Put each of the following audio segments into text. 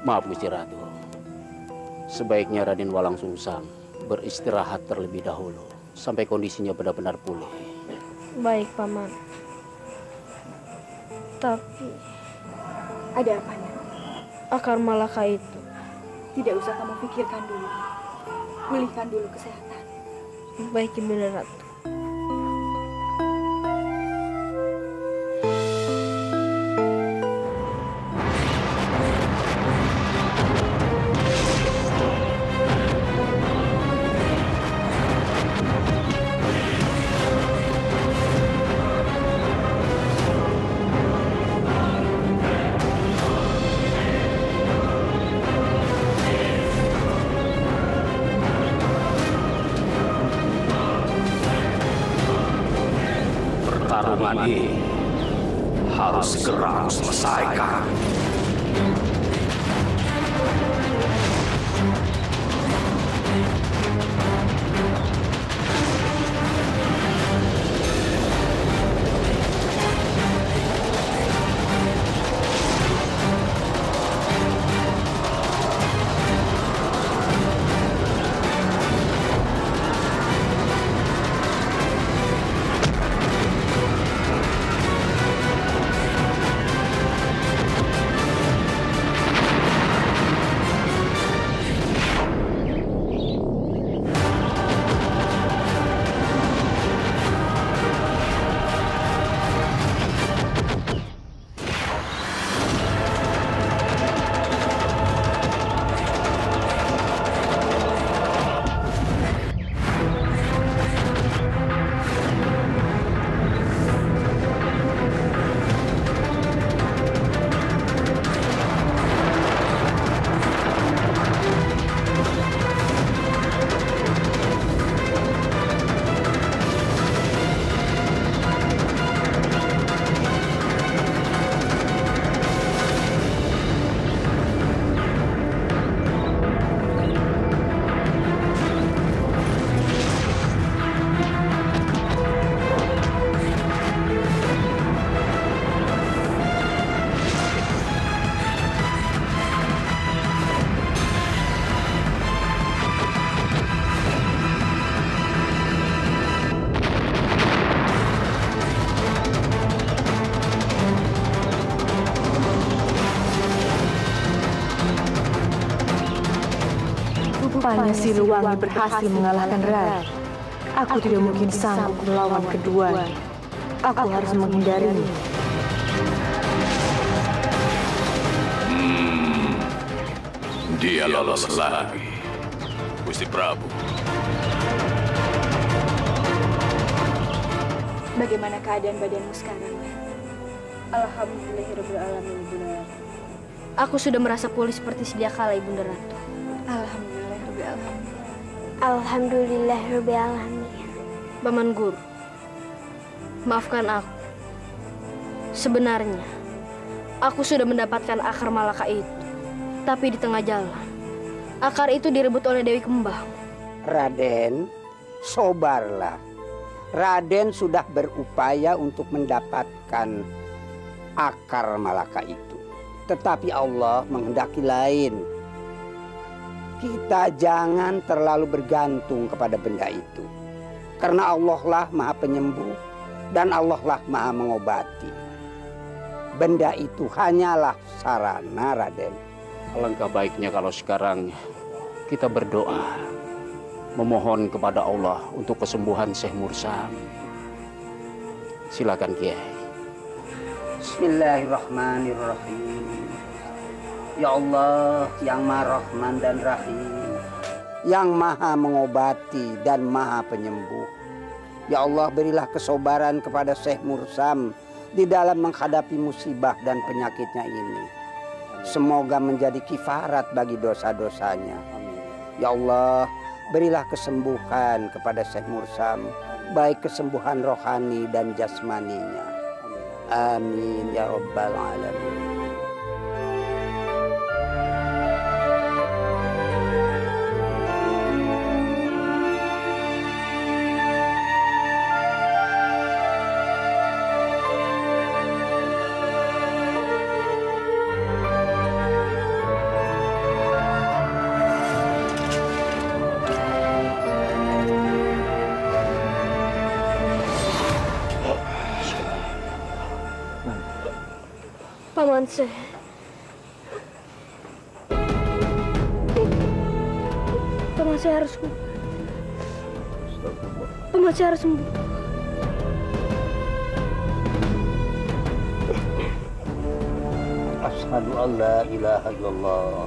Maaf Gusti Ratu. Sebaiknya Raden Walangsungsang beristirahat terlebih dahulu sampai kondisinya benar-benar pulih. Baik, Paman. Tapi ada apa, Nak? Akar malaka itu tidak usah kamu pikirkan dulu. Pulihkan dulu kesehatan. Baik, Ibunda Ratu. Pertarungan ini harus segera aku selesaikan. Rupanya Siliwangi berhasil mengalahkan Rai. Aku tidak mungkin sanggup melawan keduanya. Aku harus menghindarinya. Dia lolos lagi, Gusti Prabu. Bagaimana keadaan badanmu sekarang, Nak? Alhamdulillahirrahmanirrahim, Ibunda Ratu. Aku sudah merasa pulih seperti sedia kala, Ibunda Ratu. Alhamdulillahirrahmanirrahim. Paman Guru, maafkan aku. Sebenarnya, aku sudah mendapatkan akar malaka itu. Tapi di tengah jalan, akar itu direbut oleh Dewi Kembang. Raden, sabarlah. Raden sudah berupaya untuk mendapatkan akar malaka itu. Tetapi Allah menghendaki lain. Kita jangan terlalu bergantung kepada benda itu. Karena Allah lah Maha Penyembuh dan Allah lah Maha Mengobati. Benda itu hanyalah sarana, Raden. Alangkah baiknya kalau sekarang kita berdoa, memohon kepada Allah untuk kesembuhan Syekh Mursam. Silakan Kiai. Bismillahirrahmanirrahim. Ya Allah yang Maha Rahman dan Rahim, yang Maha Mengobati dan Maha Penyembuh. Ya Allah, berilah kesabaran kepada Syekh Mursam di dalam menghadapi musibah dan penyakitnya ini. Semoga menjadi kifarat bagi dosa-dosanya. Ya Allah, berilah kesembuhan kepada Syekh Mursam, baik kesembuhan rohani dan jasmaninya. Amin ya Rabbal Alamin. Paman Syekh. Paman Syekh harus sembuh. Paman Syekh harus sembuh. Asyhadu an la ilaha illallah.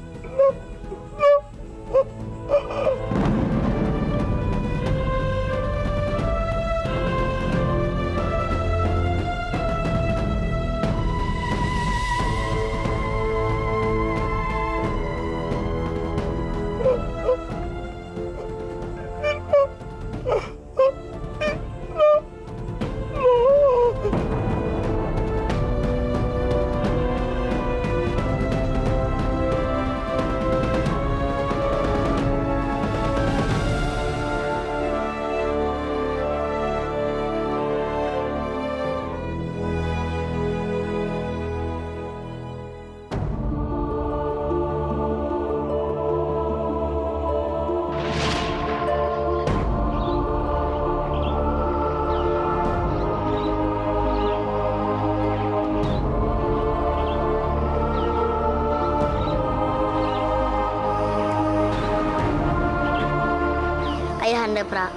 Ayahanda Prabu.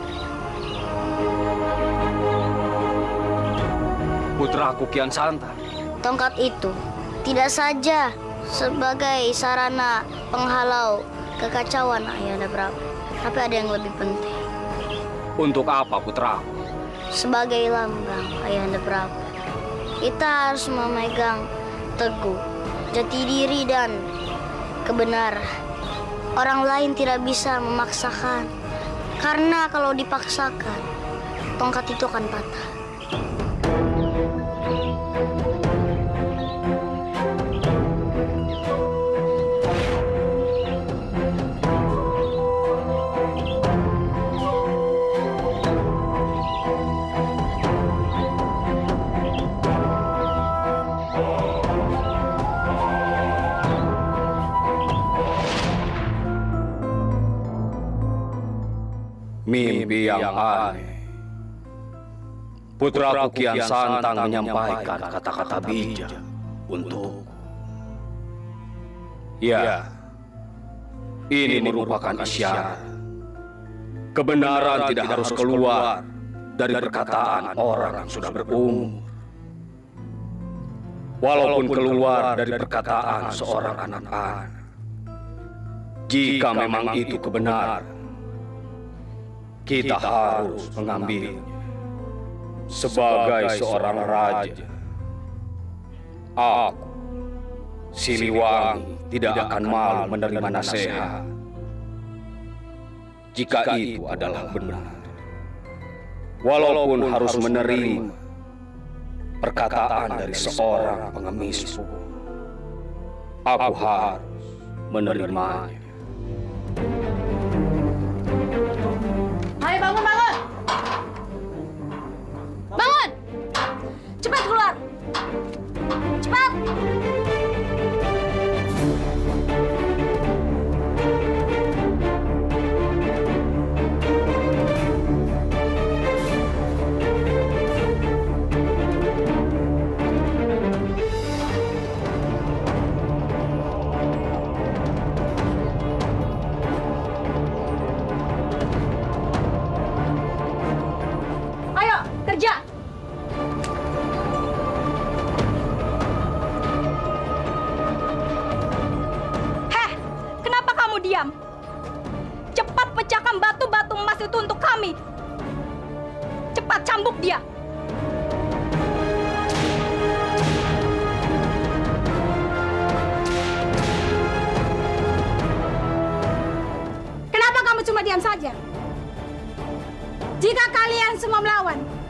Putraku Kian Santang. Tongkat itu tidak saja sebagai sarana penghalau kekacauan Ayahanda Prabu, tapi ada yang lebih penting. Untuk apa putraku? Sebagai lambang Ayahanda Prabu, kita harus memegang teguh jati diri dan kebenaran. Orang lain tidak bisa memaksakan, karena kalau dipaksakan, tongkat itu akan patah. Mimpi yang aneh. Putraku Kian Santang menyampaikan kata-kata bijak untukku. Ya, ini merupakan isyarat. Kebenaran tidak harus keluar dari perkataan orang yang sudah berumur. Walaupun keluar dari perkataan seorang anak-anak. Jika memang itu kebenaran, kita harus mengambilnya. Sebagai seorang raja, aku, Siliwangi, tidak akan malu menerima nasihat jika itu adalah benar. Walaupun harus menerima perkataan dari seorang pengemis, aku harus menerimanya. Ayo bangun, bangun! Bangun! Cepat keluar! Cepat! Kerja! Heh, kenapa kamu diam? Cepat pecahkan batu-batu emas itu untuk kami. Cepat cambuk dia. Kenapa kamu cuma diam saja? Jika kalian semua melawan,